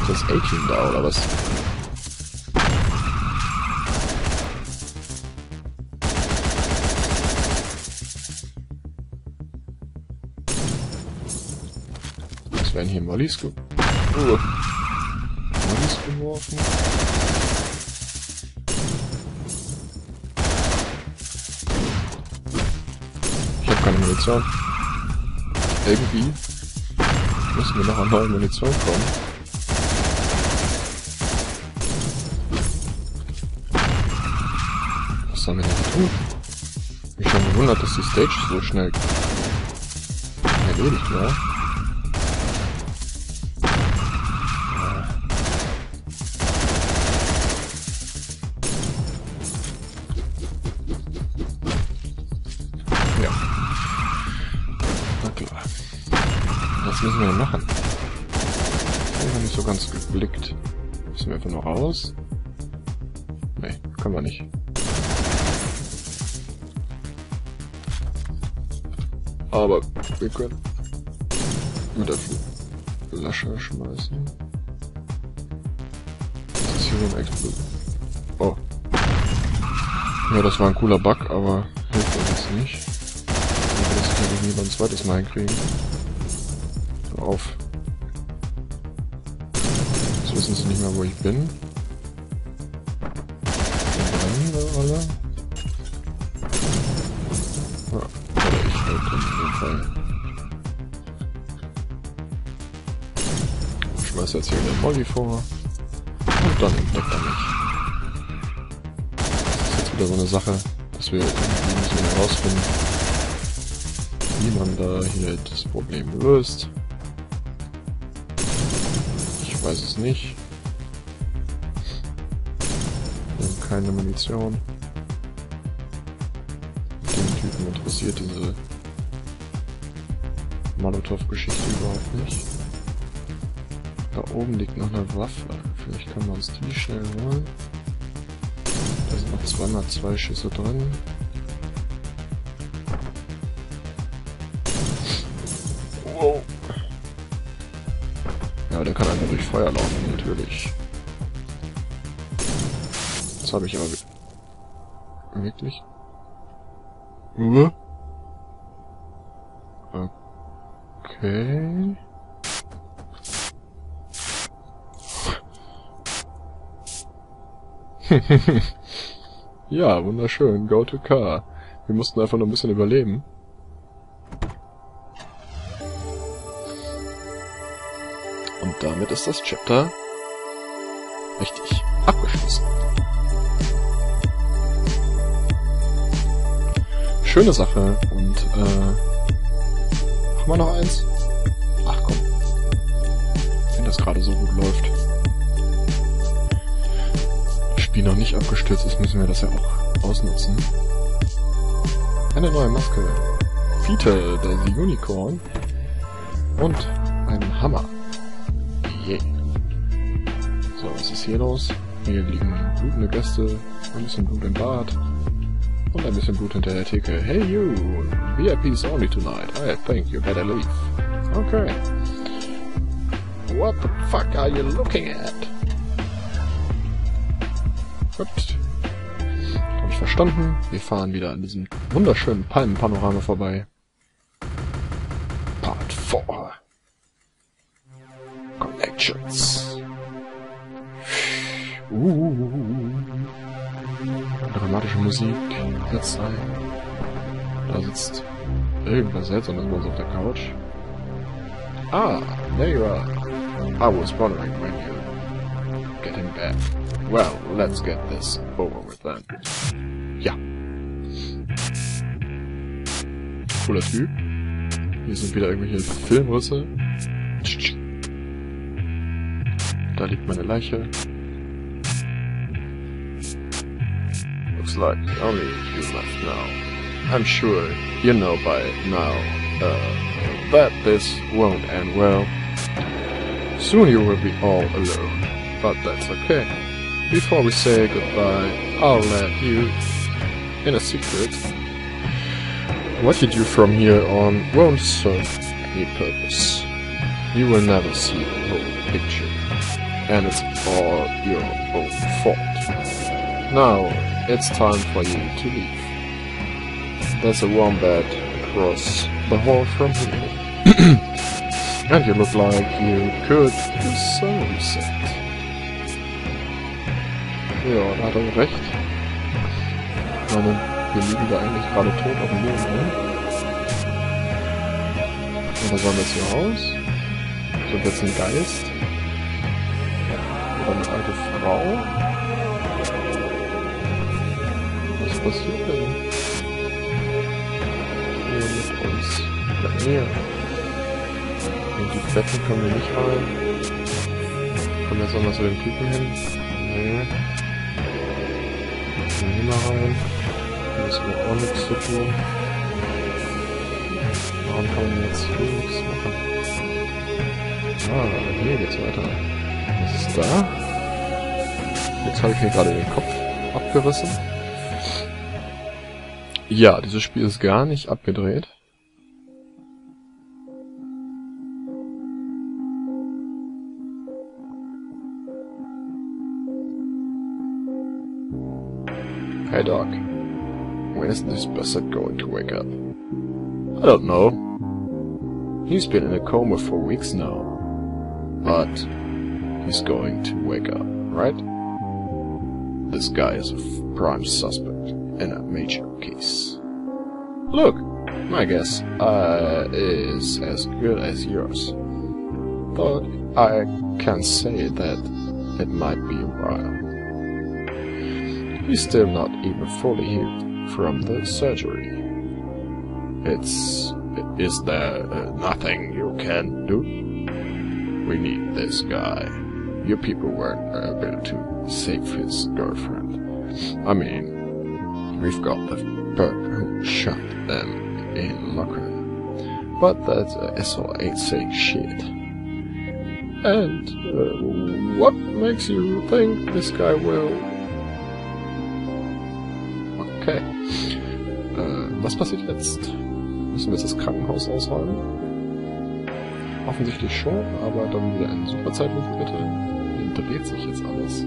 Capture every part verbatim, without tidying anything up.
das A-Team da, oder was? Was werden hier Mollys ge... Uh. Mollys geworfen? Ich habe keine Munition. Irgendwie müssen wir noch an neue Munition kommen. Was sollen wir denn tun? Mich schon gewundert, dass die Stage so schnell erledigt war. Ja. Na klar. Was müssen wir denn machen? Ich habe nicht so ganz geblickt. Müssen wir einfach nur raus? Nee, können wir nicht. Aber wir können mit der Flasche schmeißen. Das ist hier so ein Explosion. Oh. Ja, das war ein cooler Bug, aber hilft uns jetzt nicht. Ich will das sicherlich nie beim zweites Mal hinkriegen. Hör auf. Jetzt wissen sie nicht mehr, wo ich bin. Dann brennen wir alle. Ja. Oder ich halt in dem Fall. Ich schmeiß jetzt hier den Molly vor. Und dann entdeckt er mich. Das ist jetzt wieder so eine Sache, dass wir irgendwie müssen herausfinden, wie man da hier das Problem löst. Ich weiß es nicht. Wir haben keine Munition. Den Typen interessiert diese Molotow-Geschichte überhaupt nicht. Da oben liegt noch eine Waffe. Vielleicht können wir uns die schnell holen. Da sind noch zweimal zwei Schüsse drin. Wow. Ja, der kann einfach durch Feuer laufen, natürlich. Das habe ich aber wirklich. Uh. Okay. Ja, wunderschön. Go to car. Wir mussten einfach noch ein bisschen überleben. Und damit ist das Chapter richtig abgeschlossen. Schöne Sache. Und, äh... machen wir noch eins? Ach komm. Wenn das gerade so gut läuft. Spiel noch nicht abgestürzt ist, müssen wir das ja auch ausnutzen. Eine neue Maske. Peter, der Unicorn. Und einen Hammer. Yeah. So, was ist hier los? Hier liegen blutende Gäste, ein bisschen Blut im Bad und ein bisschen Blut hinter der Theke. Hey you! V I Ps only tonight. I think you better leave. Okay. What the fuck are you looking at? Gut. Habe ich verstanden. Wir fahren wieder an diesem wunderschönen Palmenpanorama vorbei. Part vier. Connections. Uh. Dramatische Musik. Setzt ein. Da sitzt irgendwas Seltsames bei uns auf der Couch. Ah, there you are. I was wondering when you get him back. Well, let's get this over with then. Ja. Cooler Typ. Hier sind wieder irgendwelche Filmrisse. Da liegt meine Leiche. Looks like only you left now. I'm sure you know by now uh, that this won't end well. Soon you will be all alone, but that's okay. Before we say goodbye, I'll let you in a secret. What you do from here on won't serve any purpose. You will never see the whole picture. and it's all your own fault. Now, it's time for you to leave. There's a wombat across the hall from here. And you look like you could use some reset. Ja, da hat er recht. Ich meine, wir liegen da eigentlich gerade tot auf dem Boden, ne? Oder sollen wir jetzt hier raus? Sind jetzt ein Geist? Oder eine alte Frau? Was passiert denn? Hier mit uns. Ja, näher. Und die Betten können wir nicht rein. Kommen wir jetzt nochmal zu den Typen hin? Nee. Gehen wir hier mal rein. Hier ist aber auch nichts zu tun. Warum kann man jetzt hier nichts machen? Ah, hier geht's weiter. Was ist da? Jetzt habe ich mir gerade den Kopf abgerissen. Ja, dieses Spiel ist gar nicht abgedreht. Hey Doc, when is this bastard going to wake up? I don't know. He's been in a coma for weeks now. But he's going to wake up, right? This guy is a prime suspect in a major case. Look, my guess uh, is as good as yours. But I can say that it might be a while. He's still not even fully healed from the surgery. It's... Is there uh, nothing you can do? We need this guy. Your people weren't able to save his girlfriend. I mean, we've got the perp who shot them in locker. But that uh, S O ain't saying shit. And uh, what makes you think this guy will... Okay. Äh, was passiert jetzt? Müssen wir jetzt das Krankenhaus ausräumen? Offensichtlich schon, aber dann wieder in Superzeitlupe bitte. Hier dreht sich jetzt alles.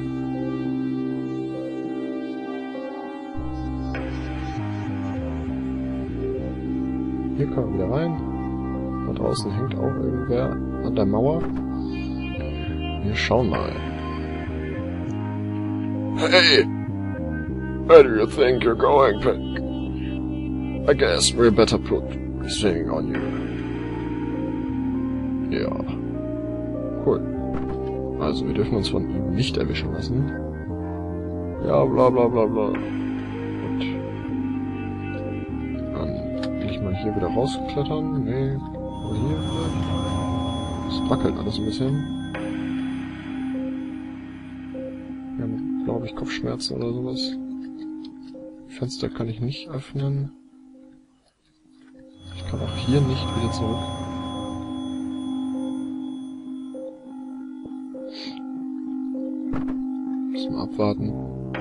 Hier können wir wieder rein. Da draußen hängt auch irgendwer an der Mauer. Wir schauen mal. Hey! Where do you think you're going, Pink? I guess we better put this thing on you. Ja. Cool. Also, wir dürfen uns von ihm nicht erwischen lassen. Ja, bla bla bla bla. Gut. Dann will ich mal hier wieder rausklettern. Nee. Oder hier vielleicht. Es wackelt alles ein bisschen. Wir haben, glaube ich, Kopfschmerzen oder sowas. Fenster kann ich nicht öffnen. Ich kann auch hier nicht wieder zurück. Müssen wir abwarten.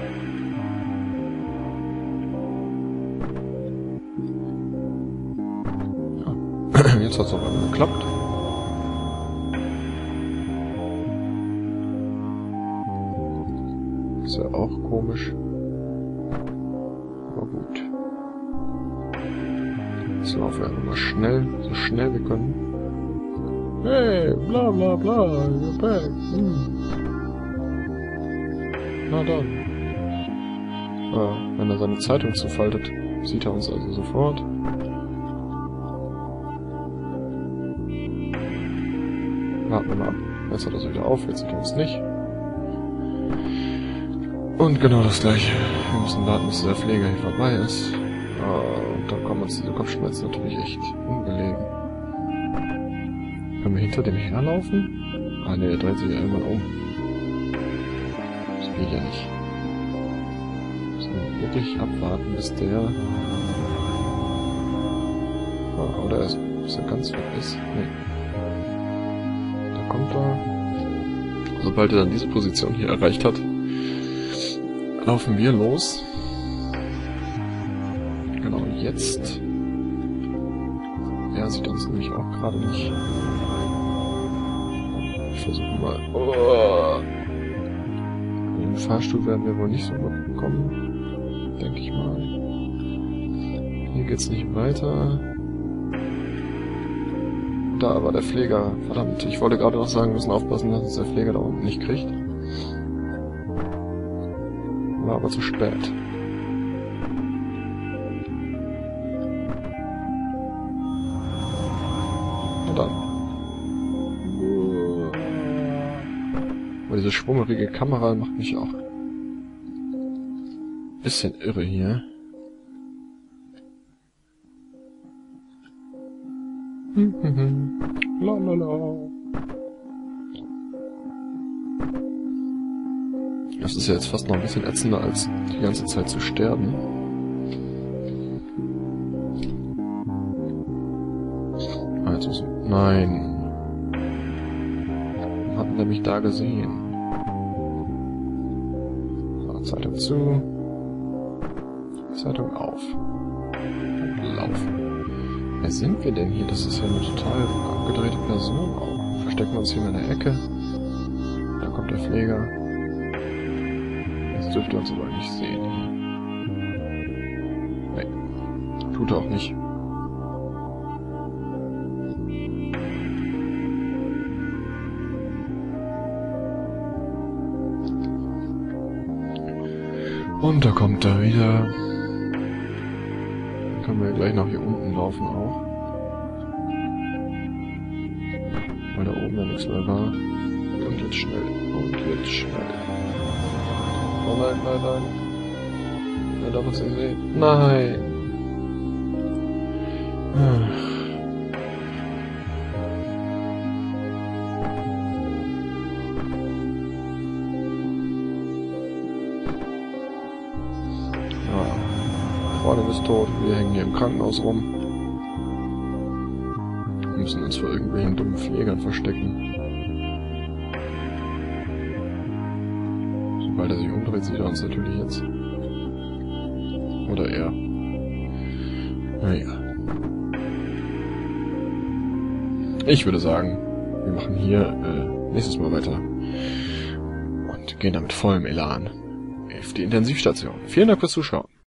Ja. Jetzt hat es auch einmal geklappt. Ist ja auch komisch. Aber gut. Jetzt laufen wir einfach mal schnell, so schnell wir können. Hey, bla bla bla, you're back. Hm. Na dann. Ah, wenn er seine Zeitung zufaltet, sieht er uns also sofort. Warten wir mal ab. Jetzt hat er es wieder auf, jetzt sieht er uns nicht. Und genau das gleiche. Wir müssen warten, bis der Pfleger hier vorbei ist. Und dann kommen uns diese Kopfschmerzen natürlich echt ungelegen. Können wir hinter dem herlaufen? Ah ne, der dreht sich ja irgendwann um. Das geht ja nicht. Wir müssen wirklich abwarten, bis der... Ah, oder erst, bis er ganz weg ist. Nee. Da kommt er. Sobald er dann diese Position hier erreicht hat, laufen wir los. Genau, jetzt. Er sieht uns nämlich auch gerade nicht. Ich versuche mal. Oh. Den Fahrstuhl werden wir wohl nicht so gut bekommen. Denke ich mal. Hier geht's nicht weiter. Da war der Pfleger. Verdammt, ich wollte gerade noch sagen, wir müssen aufpassen, dass uns der Pfleger da unten nicht kriegt. War aber zu spät. Na dann. Aber diese schwummerige Kamera macht mich auch ein bisschen irre hier. Lalala. Das ist ja jetzt fast noch ein bisschen ätzender, als die ganze Zeit zu sterben. Also, nein. Hatten wir mich da gesehen? So, Zeitung zu. Zeitung auf. Und laufen. Wer sind wir denn hier? Das ist ja eine total abgedrehte Person auch. Verstecken wir uns hier in der Ecke. Da kommt der Pfleger. Jetzt dürfte er uns aber nicht sehen. Nee. Tut er auch nicht. Und da kommt er wieder. Dann können wir gleich noch hier unten laufen auch. Weil da oben ja nichts mehr war. Und jetzt schnell. Und jetzt schnell. Oh nein, nein, nein. Er darf uns nicht sehen. Nein. Ach. Freundin ist tot, wir hängen hier im Krankenhaus rum. Wir müssen uns vor irgendwelchen dummen Pflegern verstecken. Sobald er sich umdreht, sieht er uns natürlich jetzt. Oder er. Naja. Ich würde sagen, wir machen hier äh, nächstes Mal weiter. Und gehen da mit vollem Elan auf die Intensivstation. Vielen Dank fürs Zuschauen.